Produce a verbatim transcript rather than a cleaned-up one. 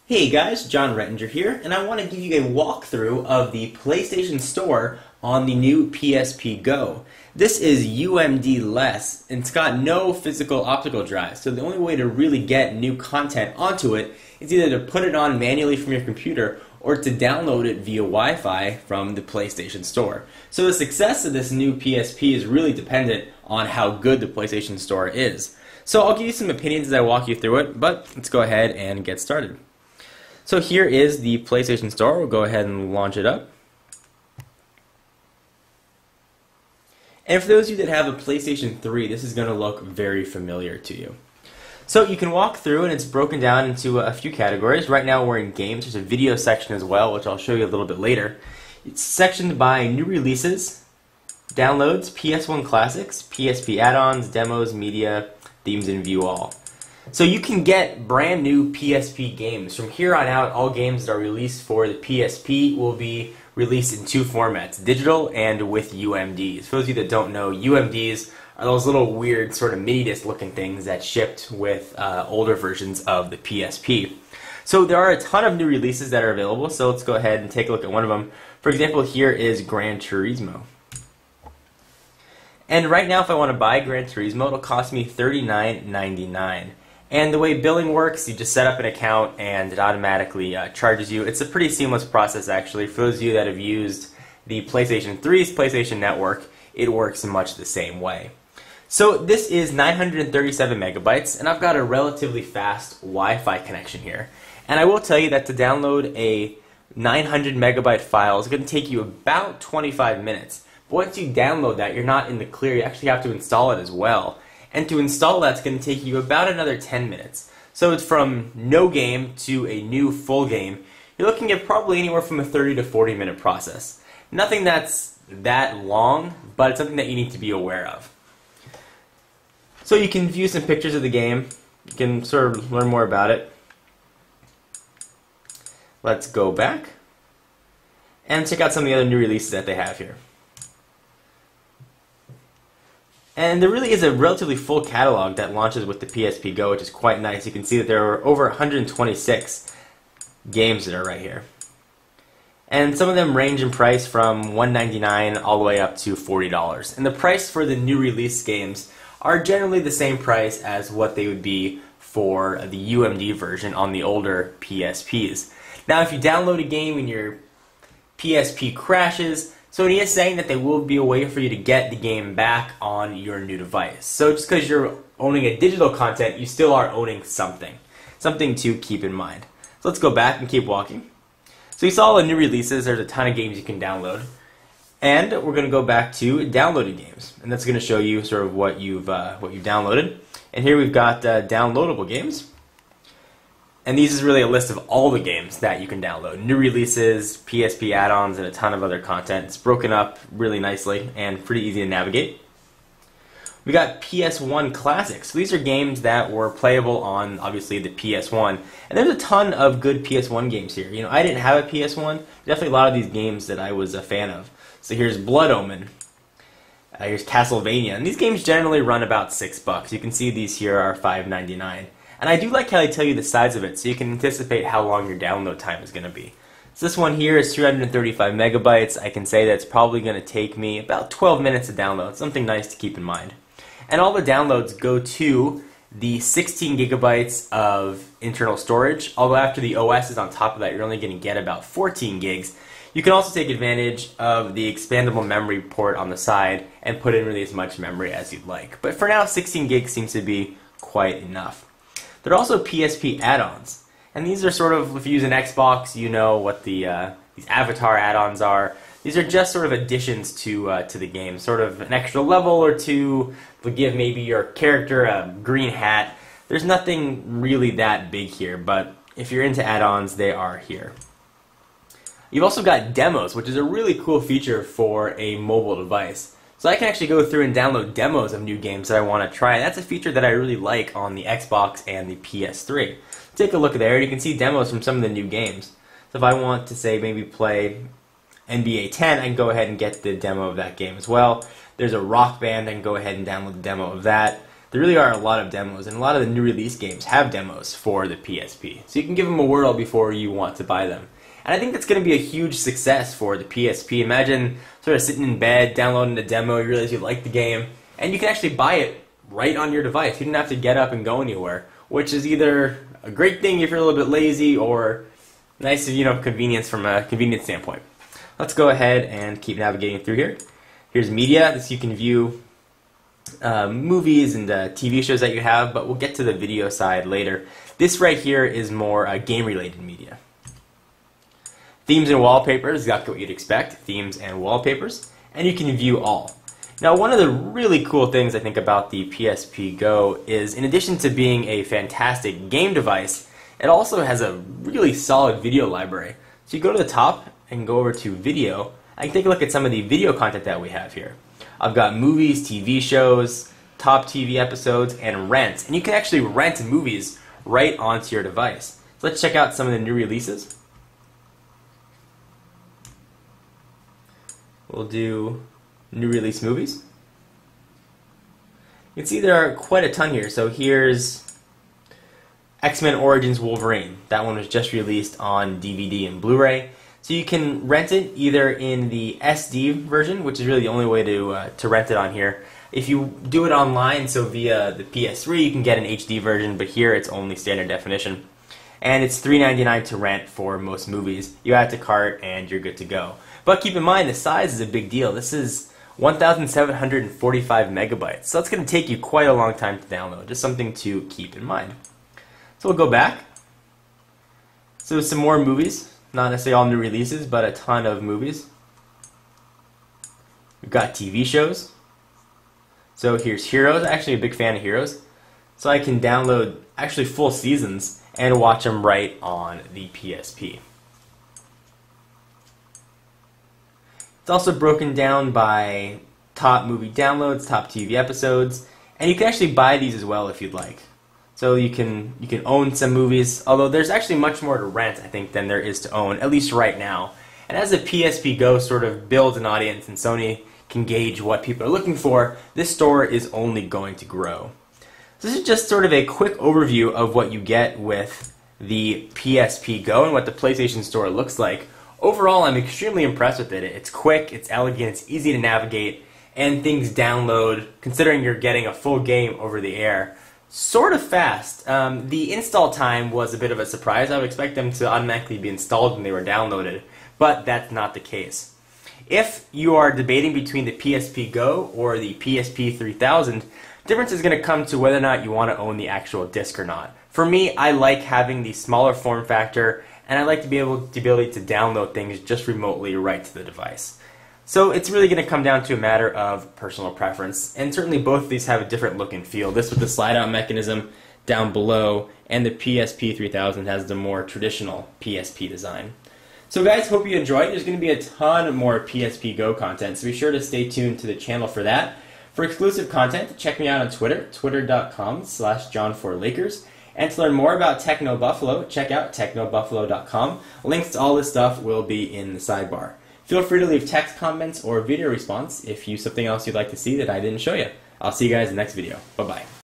Hey guys, John Rettinger here, and I want to give you a walkthrough of the PlayStation Store on the new P S P Go. This is U M D-less, and it's got no physical optical drive, so the only way to really get new content onto it is either to put it on manually from your computer or to download it via Wi-Fi from the PlayStation Store. So the success of this new P S P is really dependent on how good the PlayStation Store is. So I'll give you some opinions as I walk you through it, but let's go ahead and get started. So here is the PlayStation Store. We'll go ahead and launch it up. And for those of you that have a PlayStation three, this is going to look very familiar to you. So you can walk through, and it's broken down into a few categories. Right now we're in games. There's a video section as well, which I'll show you a little bit later. It's sectioned by new releases, downloads, P S one classics, P S P add-ons, demos, media, themes, and view all. So you can get brand new P S P games. From here on out, all games that are released for the P S P will be released in two formats, digital and with U M Ds. For those of you that don't know, U M Ds are those little weird sort of mini disc looking things that shipped with uh, older versions of the P S P. So there are a ton of new releases that are available, so let's go ahead and take a look at one of them. For example, here is Gran Turismo. And right now, if I want to buy Gran Turismo, it'll cost me thirty-nine ninety-nine. And the way billing works, you just set up an account and it automatically uh, charges you. It's a pretty seamless process, actually. For those of you that have used the PlayStation three's PlayStation Network, it works in much the same way. So this is nine hundred thirty-seven megabytes, and I've got a relatively fast Wi-Fi connection here. And I will tell you that to download a nine hundred megabyte file is going to take you about twenty-five minutes. But once you download that, you're not in the clear. You actually have to install it as well. And to install that's going to take you about another ten minutes. So it's from no game to a new full game. You're looking at probably anywhere from a thirty to forty minute process. Nothing that's that long, but it's something that you need to be aware of. So you can view some pictures of the game. You can sort of learn more about it. Let's go back and check out some of the other new releases that they have here. And there really is a relatively full catalog that launches with the P S P Go, which is quite nice. You can see that there are over one hundred twenty-six games that are right here. And some of them range in price from one ninety-nine all the way up to forty dollars. And the price for the new release games are generally the same price as what they would be for the U M D version on the older P S Ps. Now, if you download a game and your P S P crashes, Sony is saying that there will be a way for you to get the game back on your new device. So just because you're owning a digital content, you still are owning something. Something to keep in mind. So let's go back and keep walking. So you saw all the new releases. There's a ton of games you can download. And we're going to go back to downloaded games. And that's going to show you sort of what you've, uh, what you've downloaded. And here we've got uh, downloadable games. And these is really a list of all the games that you can download. New releases, P S P add-ons, and a ton of other content. It's broken up really nicely and pretty easy to navigate. We got P S one classics. So these are games that were playable on, obviously, the P S one. And there's a ton of good P S one games here. You know, I didn't have a P S one. Definitely a lot of these games that I was a fan of. So here's Blood Omen. Uh, here's Castlevania. And these games generally run about six bucks. You can see these here are five ninety-nine. And I do like how they tell you the size of it, so you can anticipate how long your download time is going to be. So this one here is three hundred thirty-five megabytes. I can say that it's probably going to take me about twelve minutes to download. Something nice to keep in mind. And all the downloads go to the sixteen gigabytes of internal storage, although after the O S is on top of that, you're only going to get about fourteen gigs. You can also take advantage of the expandable memory port on the side and put in really as much memory as you'd like. But for now, sixteen gigs seems to be quite enough. There are also P S P add-ons, and these are sort of, if you use an Xbox, you know what the uh, these avatar add-ons are. These are just sort of additions to uh, to the game, sort of an extra level or two to give maybe your character a green hat. There's nothing really that big here, but if you're into add-ons, they are here. You've also got demos, which is a really cool feature for a mobile device. So I can actually go through and download demos of new games that I want to try. That's a feature that I really like on the Xbox and the P S three. Take a look there, and you can see demos from some of the new games. So if I want to, say, maybe play N B A ten, I can go ahead and get the demo of that game as well. There's a Rock Band, I can go ahead and download the demo of that. there really are a lot of demos, and a lot of the new release games have demos for the P S P. So you can give them a whirl before you want to buy them. And I think that's going to be a huge success for the P S P. Imagine sort of sitting in bed, downloading a demo, you realize you like the game, and you can actually buy it right on your device. You don't have to get up and go anywhere, which is either a great thing if you're a little bit lazy or nice, you know, convenience from a convenience standpoint. Let's go ahead and keep navigating through here. Here's media. This you can view uh, movies and uh, T V shows that you have, but we'll get to the video side later. This right here is more uh, game-related media. Themes and wallpapers, exactly what you'd expect. Themes and wallpapers. And you can view all. Now, one of the really cool things I think about the P S P Go is, in addition to being a fantastic game device, it also has a really solid video library. So you go to the top and go over to video. I can take a look at some of the video content that we have here. I've got movies, T V shows, top T V episodes, and rent. And you can actually rent movies right onto your device. So let's check out some of the new releases. We'll do new release movies. You can see there are quite a ton here. So here's X-Men Origins Wolverine. That one was just released on D V D and Blu-ray. So you can rent it either in the S D version, which is really the only way to, uh, to rent it on here. If you do it online, so via the P S three, you can get an H D version, but here it's only standard definition. And it's three ninety-nine to rent for most movies. You add to cart and you're good to go. But keep in mind, the size is a big deal. This is one thousand seven hundred forty-five megabytes. So it's going to take you quite a long time to download. Just something to keep in mind. So we'll go back. So some more movies. Not necessarily all new releases, but a ton of movies. We've got T V shows. So here's Heroes. I'm actually a big fan of Heroes. So I can download actually full seasons and watch them right on the P S P. It's also broken down by top movie downloads, top T V episodes, and you can actually buy these as well if you'd like. So you can you can own some movies, although there's actually much more to rent, I think, than there is to own, at least right now. And as the P S P Go sort of builds an audience and Sony can gauge what people are looking for, this store is only going to grow. So this is just sort of a quick overview of what you get with the P S P Go and what the PlayStation Store looks like. Overall, I'm extremely impressed with it. It's quick, it's elegant, it's easy to navigate, and things download, considering you're getting a full game over the air, sort of fast. Um, the install time was a bit of a surprise. I would expect them to automatically be installed when they were downloaded, but that's not the case. If you are debating between the P S P Go or the P S P three thousand, the difference is going to come to whether or not you want to own the actual disc or not. For me, I like having the smaller form factor, and I like to be able the ability to download things just remotely right to the device. So it's really going to come down to a matter of personal preference, and certainly both of these have a different look and feel. This with the slide-out mechanism down below, and the P S P three thousand has the more traditional P S P design. So guys, hope you enjoyed. There's going to be a ton more P S P Go content, so be sure to stay tuned to the channel for that. For exclusive content, check me out on Twitter, twitter.com slash John4Lakers. And to learn more about Techno Buffalo, check out techno buffalo dot com. Links to all this stuff will be in the sidebar. Feel free to leave text comments or video response if you have something else you'd like to see that I didn't show you. I'll see you guys in the next video. Bye-bye.